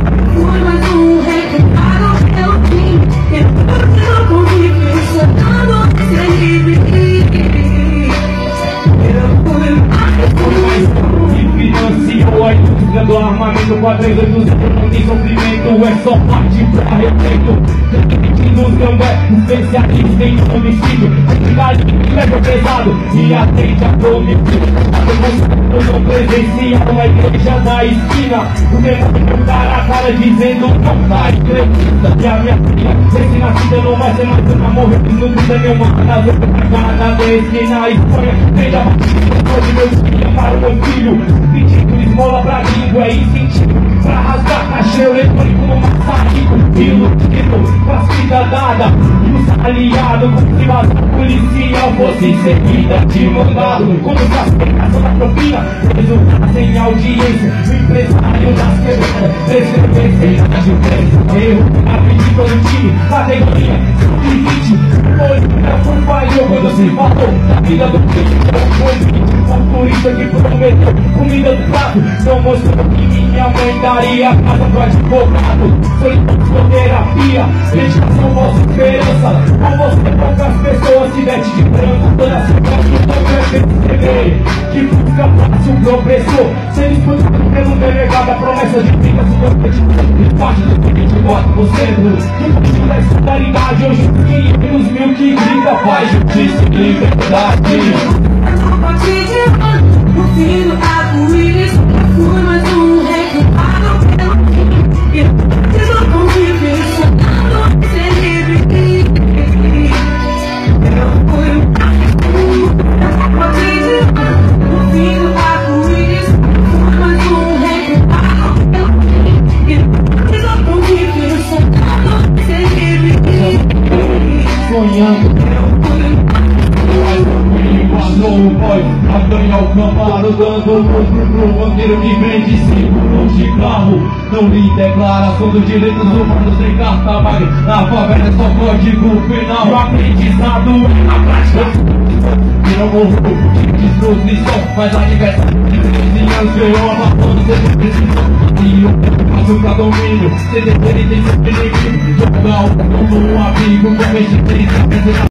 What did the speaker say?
Fui mais um recrutado pelo fim. Eu convivo chorando sem livre. Eu fui mais um que financiou a indústria do armamento. 480 não tem sofrimento, é só parte pra respeito. Nos gambé, especialista em homicídio. Aqui leva pesado e atende a prometido. Eu não presencial na igreja da esquina. O demônio cara a cara dizendo não vai acredita. E a minha filha, recém-nascida não vai ser mais uma morrer. Não precisa nenhuma casa da esquina. Espanha, veja a batida de meu filho para o meu filho. Pedindo esmola pra língua, é incentivo pra rasgar cacheiro eletrônico no maçarico. Iludido, pra vida dada. E os aliados, como se vazar policial fosse seguida de mandado. Como se a explicação da propina resulta sem audiência. O empresário das quebradas prescrever sem advertência. Erro, a pedir todo time, categoria 120. Política falhou quando se falou da vida do filho. O turista que prometeu comida do prato não mostrou que minha mãe daria a casa pro advogado. Solidão, terapia, dedicação, vossa esperança. Com você poucas pessoas se veste de branco. Toda semana não quer perceber que busca fácil pro opressor. Ser disputado pelo delegado, a promessa de vida se parte do 24%. Que parte da escolaridade hoje 500 mil que grita paz, justiça e liberdade. no fim do arco-íris. Fui mais um recrutado pelo fim. Eu convivi chorando sem livre. Eu fui no fim do arco-íris. Fui mais um recrutado pelo fim. Eu convivi chorando sem livre. Sonhando o boy, a ganhar o camparo, dando lucro pro banqueiro que vende 5 anos de carro. Não li declaração dos direitos humanos sem carta magna. Na favela é só código penal. O aprendizado é na prática. E não morro de desnutrição, mas a diversão de 13 anos ganhou a maçã do seu precisão. E eu faço pra domínio, sem dever e sem ser benefício. Jogar o mundo um amigo, com resistência.